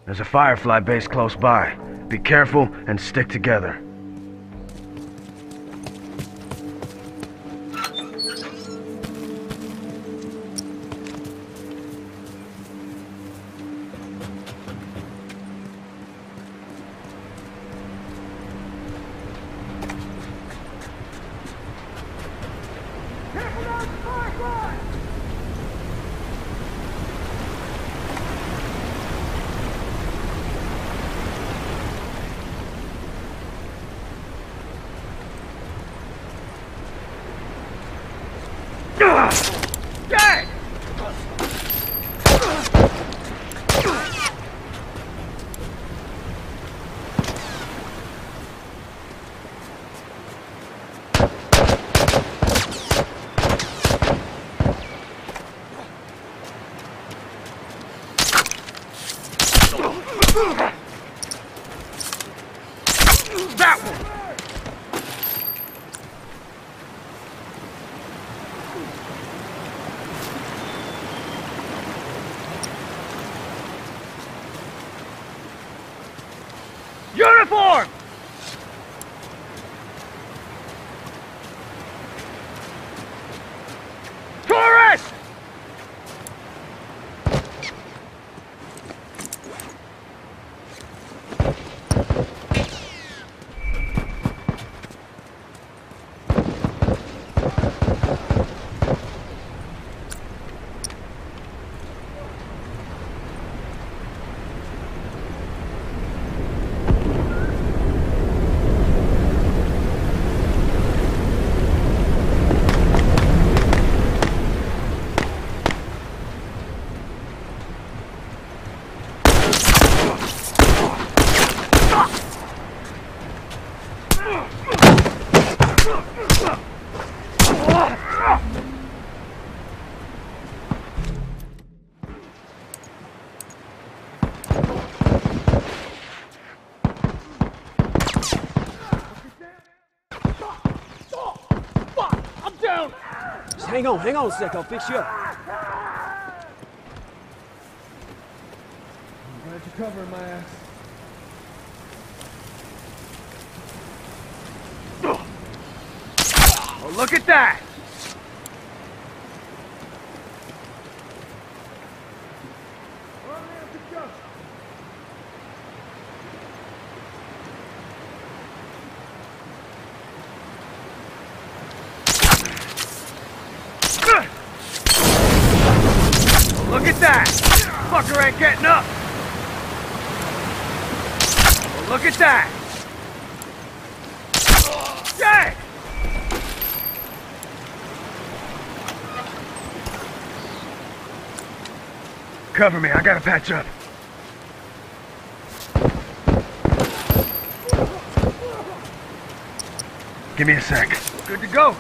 There's a Firefly base close by. Be careful and stick together. Dead! That one! Uniform! Tourist! Hang on a sec, I'll fix you up. I'm glad you're covering my ass. Oh, look at that! Look at that! Fucker ain't getting up! Oh, look at that! Dang! Cover me, I gotta patch up. Give me a sec. Good to go!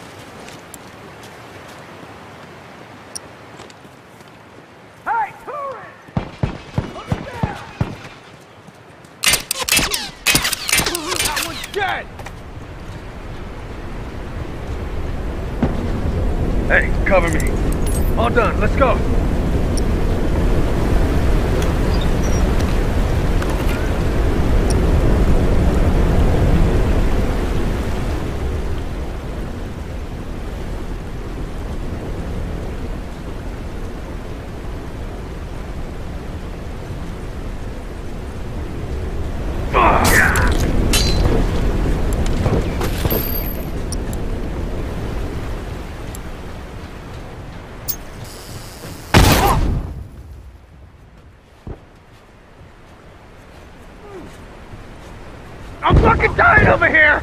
Hey, tourist! Look at that! That one's dead! Hey, cover me. All done, let's go. I'm fucking dying over here!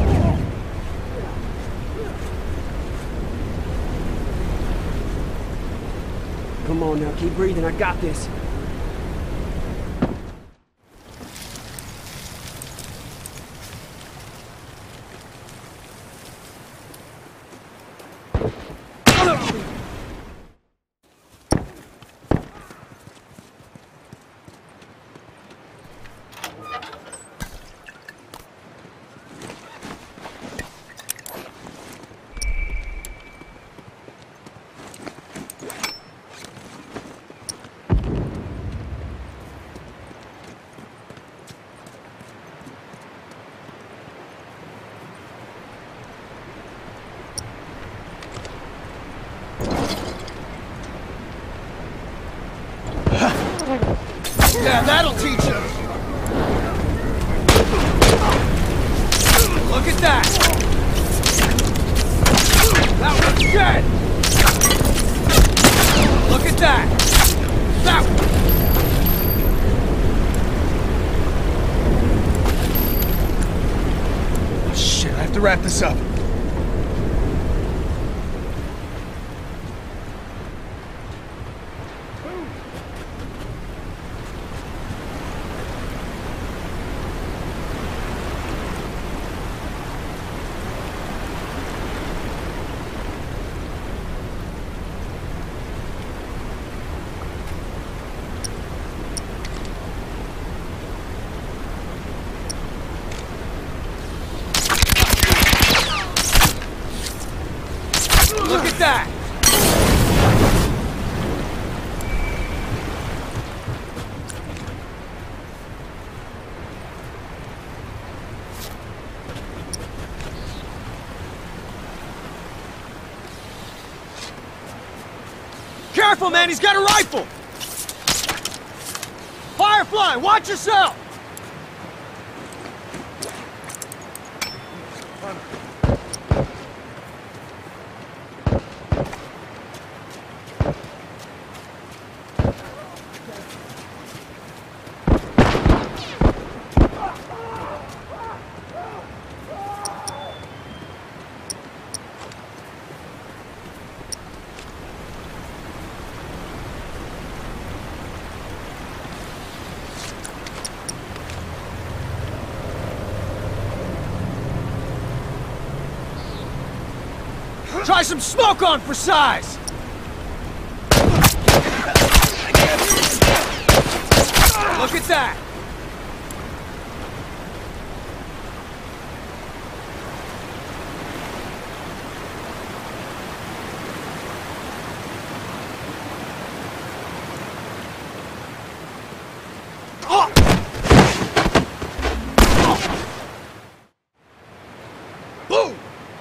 Come on now, keep breathing, I got this. Yeah, that'll teach him. Look at that. That one's dead. Look at that. That one. Oh, shit, I have to wrap this up. Look at that! Careful, man! He's got a rifle! Firefly, watch yourself! Try some smoke on for size! Look at that! Boom!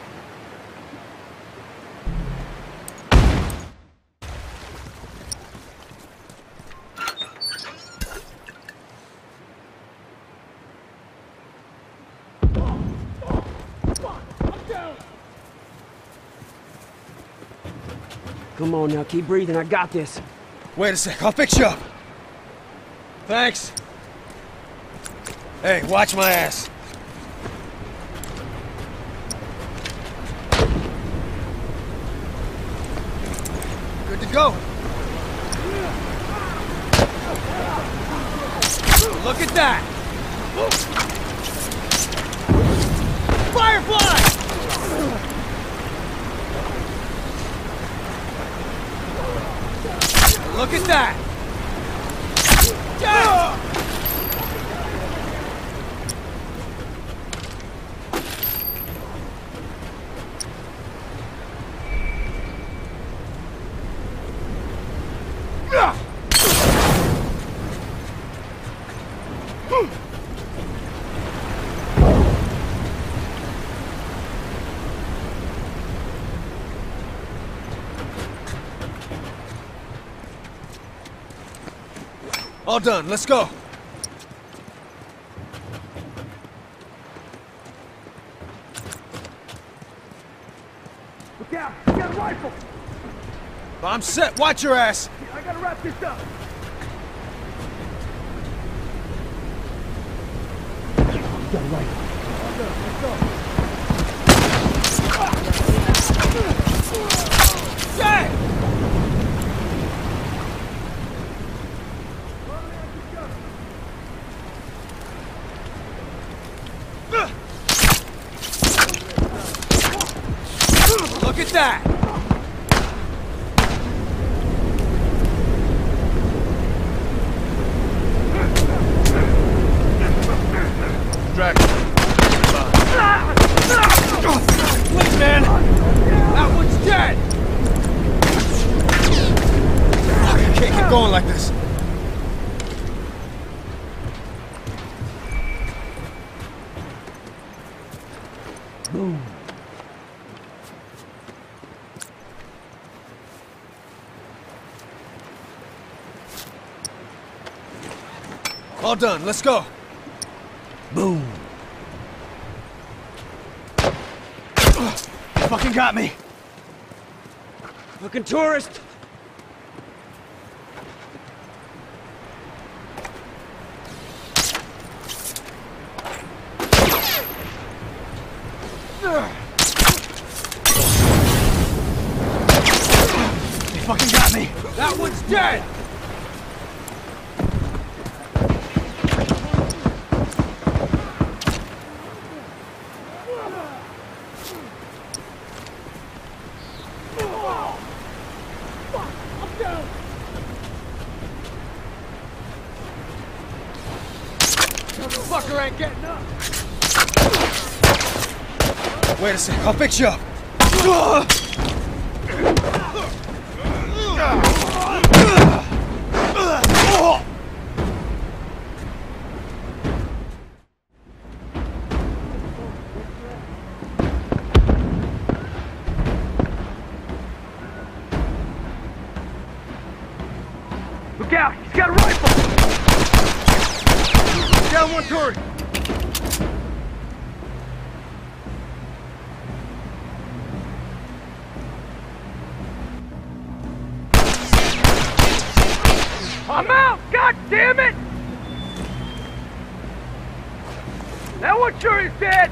Come on now, keep breathing. I got this. Wait a sec, I'll fix you up. Thanks. Hey, watch my ass. Good to go. Look at that. Firefly! Look at that! Yeah! All done, let's go. Look out! You got a rifle! I'm set, watch your ass. I gotta wrap this up. You got a rifle. Let's go. Hey! Look at that! Please, man! That one's dead! I can't keep going like this. Boom. All done, let's go. Boom. Fucking got me. Fucking tourist! They fucking got me. That one's dead! Fucker ain't getting up. Wait a sec, I'll fix you up. Look out! He's got a rifle! Down one turret! I'm out! God damn it! That one sure is dead!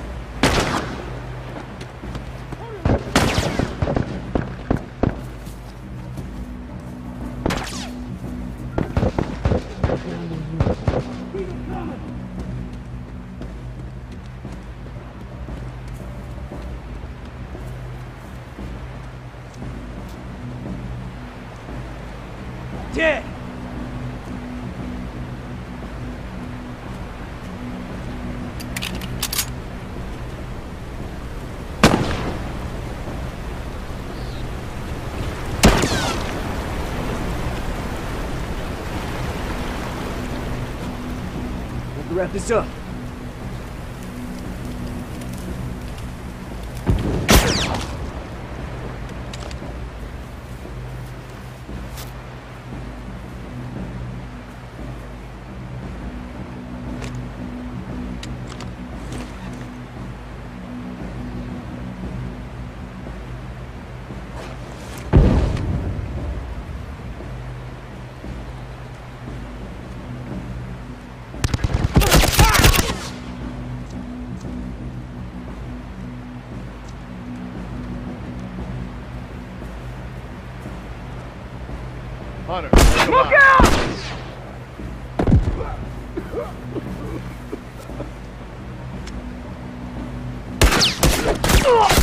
Dead! Let's wrap this up. Hunter, Look out!